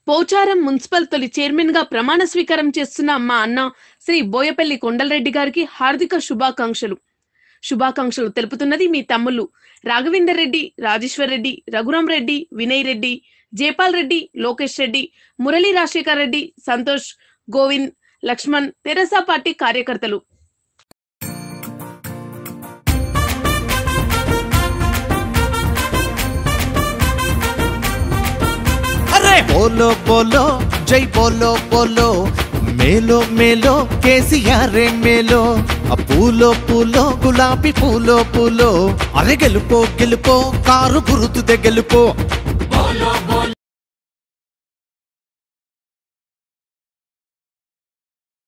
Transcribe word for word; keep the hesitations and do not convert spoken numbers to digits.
Pocharam municipal తొలి chairman గా ప్రమాణ స్వీకారం చేస్తున్న మా అన్న శ్రీ బోయపల్లి కొండలరెడ్డి గారికి హార్దిక శుభాకాంక్షలు శుభాకాంక్షలు తెలుపుతున్నది మీ తమ్ముళ్ళు రాఘవేందర్ రెడ్డి, రాజేశ్వర్ రెడ్డి, రఘురాం రెడ్డి, వినయ్ రెడ్డి, జైపాల్ రెడ్డి, లోకేష్ రెడ్డి, మురళీ రాజశేఖర్ రెడ్డి, సంతోష్, గోవింద్, లక్ష్మణ్, తెరాస పార్టీ కార్యకర్తలు. बोलो बोलो जय बोलो बोलो मेलो मेलो केसीआर मेलो पूलो पूलो गुलाबी पूलो पूलो अरे गेलुपो गेलुपो कारू गुरुतुदे गेलुपो